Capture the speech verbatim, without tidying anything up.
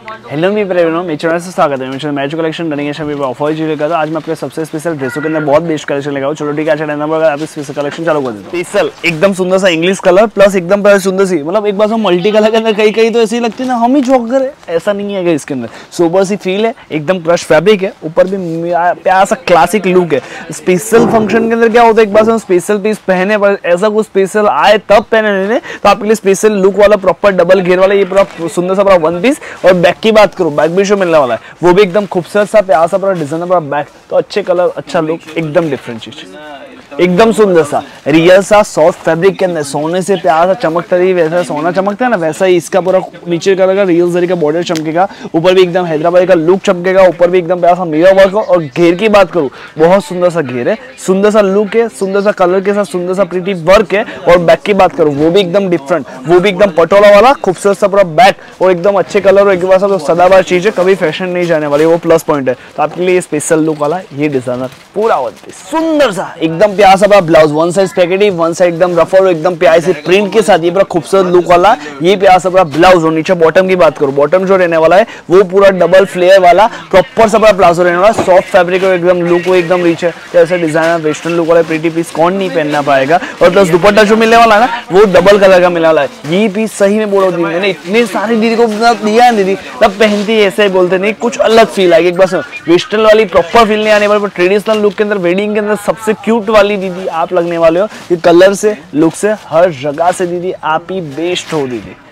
Hello मी प्रेरणा मेरे channel से स्वागत है। मेरे मैच कलेक्शन रनिंग है शमी ऑफर जी लेकर आज मैं आपके सबसे स्पेशल ड्रेसों के अंदर बहुत बेस्ट कलेक्शन लगाऊं। चलो ठीक है, अच्छा नंबर अगर आप स्पेशल कलेक्शन चालू कर देते स्पेशल एकदम सुंदर सा इंग्लिश कलर प्लस एकदम सुंदर सी, मतलब एक बार हम मल्टी कलर के अंदर कई कई तो ऐसी लगती है ना हम ही जॉगर है, ऐसा नहीं है। इसके अंदर सोबर सी फील है, एकदम क्रश फैब्रिक है, ऊपर भी प्यारा सा क्लासिक लुक है। स्पेशल फंक्शन के अंदर क्या होता है, एक बार हम स्पेशल पीस पहने पर ऐसा कुछ स्पेशल आए तब पहने लेने तो आपके लिए स्पेशल लुक वाला प्रॉपर डबल घेर वाला ये पूरा सुंदर सा पूरा वन पीस। और बैक की बात करूं, बैक भी शो मिलने वाला है, वो भी एकदम खूबसूरत सा प्यारा सा पूरा डिजाइन पूरा बैक, तो अच्छे कलर अच्छा लुक एकदम डिफरेंट चीज, एकदम सुंदर सा रियल सा सॉफ्ट फैब्रिक के अंदर सोने से प्यारा सा चमकता रही, वैसा सोना चमकता है ना वैसा ही इसका पूरा नीचे कलर का रियल जरी का बॉर्डर चमकेगा, ऊपर भी एकदम हैदराबादी का लुक चमकेगा, ऊपर भी एकदम प्यारा सा मिरर वर्क। और घेर की बात करूं बहुत सुंदर सा घेर है, सुंदर सा लुक है, सुंदर सा कलर के साथ सुंदर सा प्रीटी वर्क है। और बैक की बात करूं वो भी एकदम डिफरेंट, वो भी एकदम पटोला वाला खूबसूरत सा पूरा बैक और एकदम अच्छे कलर और एक बार तो सदाबहार चीज है, कभी फैशन नहीं जाने वाली, वो प्लस पॉइंट है। तो आपके लिए स्पेशल लुक वाला ये डिजाइनर पूरा सुंदर सा एकदम प्यारा सा blouse, one side spaghetti one side एकदम रफ और एकदम प्यारी सी प्रिंट के साथ ये पूरा खूबसूरत लुक वाला ये प्यारा सा पूरा ब्लाउज। और नीचे बॉटम की बात करूं, बॉटम जो रहने वाला है वो पूरा डबल फ्लेयर वाला प्रॉपर सा पूरा प्लाजो रहने वाला, सॉफ्ट फैब्रिक और एकदम लुक वो एकदम रिच है। तो ऐसे डिजाइनर वेस्टर्न लुक वाला प्रीटी पीस कौन नहीं पहनना पाएगा। और प्लस दुपट्टा जो मिलने वाला है ना वो डबल कलर का मिलने वाला है। ये पीस सही में बोलो दी मैंने इतनी सारी दीदी को दिया है, दीदी तब पहनती है ऐसे बोलते नहीं, कुछ अलग फील आएगी। एक बार वेस्टर्न वाली प्रॉपर फील नहीं आने वाली, ट्रेडिशनल लुक के अंदर वेडिंग के अंदर सबसे क्यूट वाली दीदी आप लगने वाले हो। ये कलर से लुक से हर जगह से दीदी आप ही बेस्ट हो दीदी।